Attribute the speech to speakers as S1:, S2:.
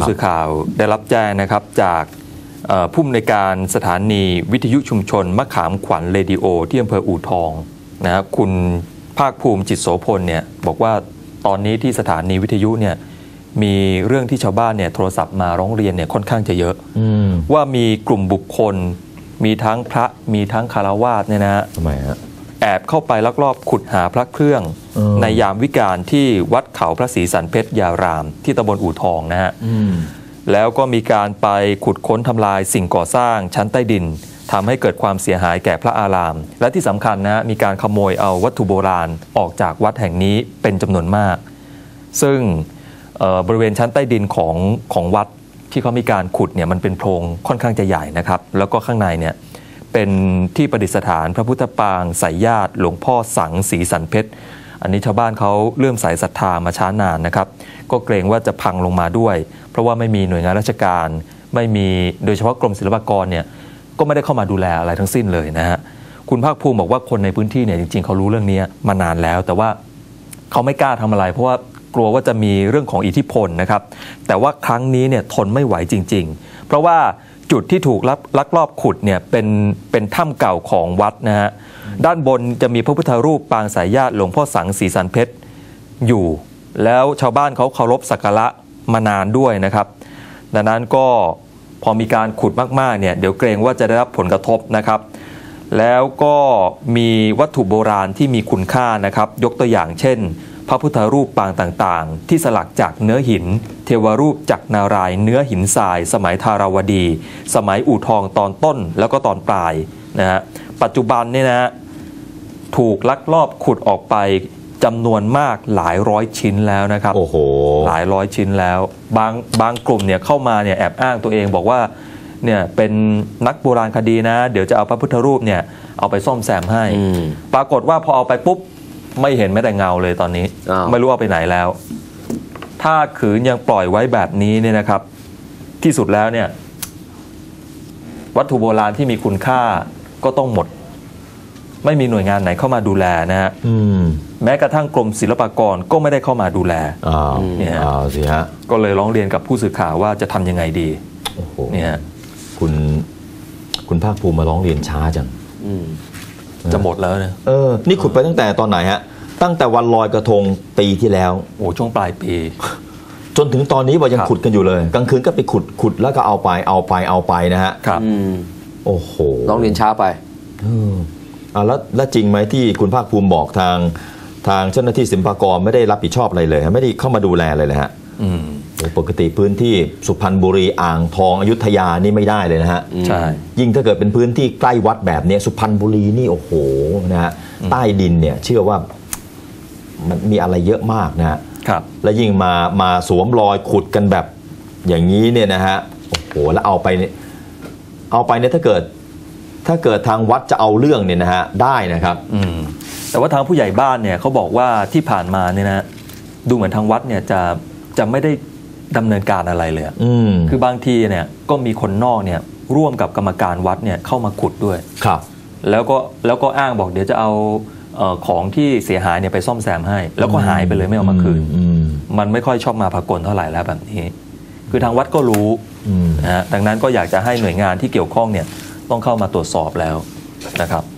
S1: ผู้สื่อข่าวได้รับแจ้งนะครับจากผู้อำนวยการสถานีวิทยุชุมชนมะขามขวัญเรดิโอที่อำเภออู่ทองนะคุณภาคภูมิจิตโสพลเนี่ยบอกว่าตอนนี้ที่สถานีวิทยุเนี่ยมีเรื่องที่ชาวบ้านเนี่ยโทรศัพท์มาร้องเรียนเนี่ยค่อนข้างจะเยอะว่ามีกลุ่มบุคคลมีทั้งพระมีทั้งคฤหัสถ์เนี่ยนะฮะแอบเข้าไปลักลอบขุดหาพระเครื่องในยามวิกาลที่วัดเขาพระศรีสันเพชรยารามที่ตำบลอู่ทองนะฮะแล้วก็มีการไปขุดค้นทำลายสิ่งก่อสร้างชั้นใต้ดินทำให้เกิดความเสียหายแก่พระอารามและที่สำคัญนะมีการขโมยเอาวัตถุโบราณออกจากวัดแห่งนี้เป็นจำนวนมากซึ่งบริเวณชั้นใต้ดินของวัดที่เขามีการขุดเนี่ยมันเป็นโพรงค่อนข้างจะใหญ่นะครับแล้วก็ข้างในเนี่ยเป็นที่ประดิษฐานพระพุทธปางสายญาติหลวงพ่อสังศรีสันเพชรอันนี้ชาวบ้านเขาเลื่อมใสศรัทธามาช้านานนะครับก็เกรงว่าจะพังลงมาด้วยเพราะว่าไม่มีหน่วยงานราชการไม่มีโดยเฉพาะกรมศิลปากรเนี่ยก็ไม่ได้เข้ามาดูแลอะไรทั้งสิ้นเลยนะฮะคุณภาคภูมิบอกว่าคนในพื้นที่เนี่ยจริงๆเขารู้เรื่องนี้มานานแล้วแต่ว่าเขาไม่กล้าทำอะไรเพราะว่ากลัวว่าจะมีเรื่องของอิทธิพลนะครับแต่ว่าครั้งนี้เนี่ยทนไม่ไหวจริงๆเพราะว่าจุดที่ถูกลักลอบขุดเนี่ยเป็นถ้ำเก่าของวัดนะฮะด้านบนจะมีพระพุทธรูปปางสายญาติหลวงพ่อสังศรีสันเพชรอยู่แล้วชาวบ้านเขาเคารพสักการะมานานด้วยนะครับดังนั้นก็พอมีการขุดมากๆเนี่ยเดี๋ยวเกรงว่าจะได้รับผลกระทบนะครับแล้วก็มีวัตถุโบราณที่มีคุณค่านะครับยกตัวอย่างเช่นพระพุทธรูปปางต่างๆที่สลักจากเนื้อหินเทวรูปจักรนารายณ์เนื้อหินทรายสมัยธาราวดีสมัยอู่ทองตอนต้นแล้วก็ตอนปลายนะฮะปัจจุบันเนี่ยนะถูกลักลอบขุดออกไปจำนวนมากหลายร้อยชิ้นแล้วนะครับโอ้โหหลายร้อยชิ้นแล้วบางกลุ่มเนี่ยเข้ามาเนี่ยแอบอ้างตัวเองบอกว่าเนี่ยเป็นนักโบราณคดีนะเดี๋ยวจะเอาพระพุทธรูปเนี่ยเอาไปซ่อมแซมให้ปรากฏว่าพอเอาไปปุ๊บไม่เห็นแม้แต่เงาเลยตอนนี้ไม่รู้ว่าไปไหนแล้วถ้าขืนยังปล่อยไว้แบบนี้เนี่ยนะครับที่สุดแล้วเนี่ยวัตถุโบราณที่มีคุณค่าก็ต้องหมดไม่มีหน่วยงานไหนเข้ามาดูแลนะฮะแม้กระทั่งกรมศิลปากรก็ไม่ได้เข้ามาดูแลเนี่ยสิฮะก็เลยร้องเรียนกับผู้สื่อข่าวว่าจะทำยังไงดีเนี่ย
S2: คุณภาคภูมิมาร้องเรียนช้าจัง
S1: จะหมดแล้วเนี่ย
S2: นี่ขุดไปตั้งแต่ตอนไหนฮะตั้งแต่วันลอยกระทงปีที่แล้ว
S1: โอ้ช่วงปลายปี
S2: จนถึงตอนนี้ว่ายังขุดกันอยู่เลยกลางคืนก็ไปขุดแล้วก็เอาไปนะฮะ
S1: ครับ
S2: โอ้โห
S3: ร้องเรียนช้าไป
S2: แล้วจริงไหมที่คุณภาคภูมิบอกทางเจ้าหน้าที่ศิลปากรไม่ได้รับผิดชอบอะไรเลยไม่ได้เข้ามาดูแลเลยฮะปกติพื้นที่สุพรรณบุรีอ่างทองอยุธยานี่ไม่ได้เลยนะฮะ
S1: ใช่
S2: ยิ่งถ้าเกิดเป็นพื้นที่ใกล้วัดแบบนี้สุพรรณบุรีนี่โอ้โหนะฮะใต้ดินเนี่ยเชื่อว่ามันมีอะไรเยอะมากนะฮะและยิ่งมาสวมรอยขุดกันแบบอย่างนี้เนี่ยนะฮะโอ้โหแล้วเอาไปเนี่ยถ้าเกิดทางวัดจะเอาเรื่องเนี่ยนะฮะได้นะครับ
S1: แต่ว่าทางผู้ใหญ่บ้านเนี่ยเขาบอกว่าที่ผ่านมาเนี่ยนะดูเหมือนทางวัดเนี่ยจะไม่ได้ดำเนินการอะไรเลยคือบางทีเนี่ยก็มีคนนอกเนี่ยร่วมกับกรรมการวัดเนี่ยเข้ามาขุดด้วย
S2: ครับ
S1: แล้วก็อ้างบอกเดี๋ยวจะเอาของที่เสียหายเนี่ยไปซ่อมแซมให้แล้วก็หายไปเลยไม่เอามาคืนมันไม่ค่อยชอบมาพากลเท่าไหร่แล้วแบบนี้คือทางวัดก็รู้นะฮะดังนั้นก็อยากจะให้หน่วยงานที่เกี่ยวข้องเนี่ยต้องเข้ามาตรวจสอบแล้วนะครับ